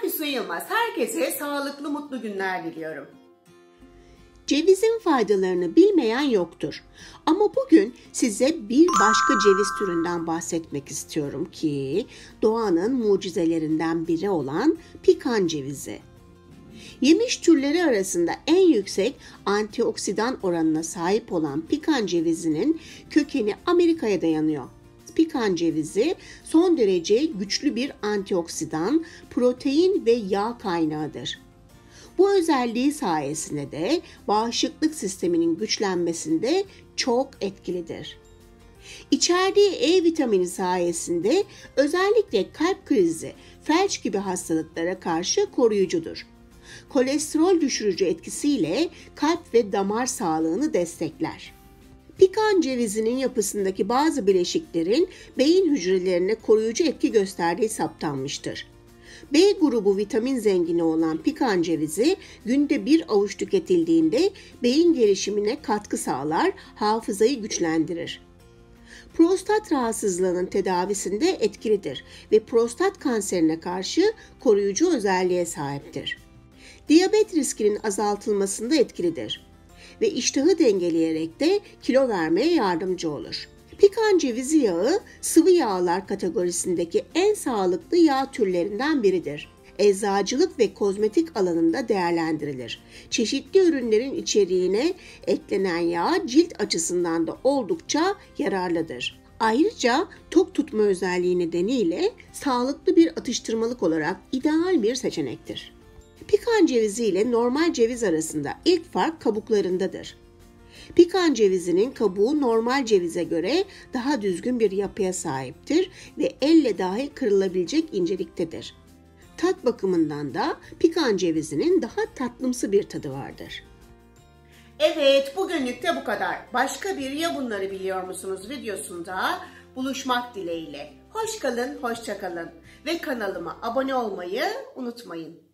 Ben Füsun Yılmaz. Herkese sağlıklı, mutlu günler diliyorum. Cevizin faydalarını bilmeyen yoktur. Ama bugün size bir başka ceviz türünden bahsetmek istiyorum ki doğanın mucizelerinden biri olan pikan cevizi. Yemiş türleri arasında en yüksek antioksidan oranına sahip olan pikan cevizinin kökeni Amerika'ya dayanıyor. Pikan cevizi son derece güçlü bir antioksidan, protein ve yağ kaynağıdır. Bu özelliği sayesinde de bağışıklık sisteminin güçlenmesinde çok etkilidir. İçerdiği E vitamini sayesinde özellikle kalp krizi, felç gibi hastalıklara karşı koruyucudur. Kolesterol düşürücü etkisiyle kalp ve damar sağlığını destekler. Pikan cevizinin yapısındaki bazı bileşiklerin beyin hücrelerine koruyucu etki gösterdiği saptanmıştır. B grubu vitamin zengini olan pikan cevizi günde bir avuç tüketildiğinde beyin gelişimine katkı sağlar, hafızayı güçlendirir. Prostat rahatsızlığının tedavisinde etkilidir ve prostat kanserine karşı koruyucu özelliğe sahiptir. Diyabet riskinin azaltılmasında etkilidir ve iştahı dengeleyerek de kilo vermeye yardımcı olur. Pikan cevizi yağı sıvı yağlar kategorisindeki en sağlıklı yağ türlerinden biridir. Eczacılık ve kozmetik alanında değerlendirilir. Çeşitli ürünlerin içeriğine eklenen yağ cilt açısından da oldukça yararlıdır. Ayrıca tok tutma özelliği nedeniyle sağlıklı bir atıştırmalık olarak ideal bir seçenektir. Pikan cevizi ile normal ceviz arasında ilk fark kabuklarındadır. Pikan cevizinin kabuğu normal cevize göre daha düzgün bir yapıya sahiptir ve elle dahi kırılabilecek inceliktedir. Tat bakımından da pikan cevizinin daha tatlımsı bir tadı vardır. Evet, bugünlük de bu kadar. Başka bir Ya Bunları Biliyor Musunuz videosunda buluşmak dileğiyle. Hoş kalın, hoşça kalın ve kanalıma abone olmayı unutmayın.